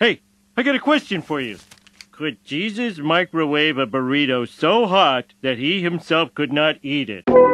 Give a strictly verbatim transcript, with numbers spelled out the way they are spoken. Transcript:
Hey, I got a question for you. Could Jesus microwave a burrito so hot that he himself could not eat it?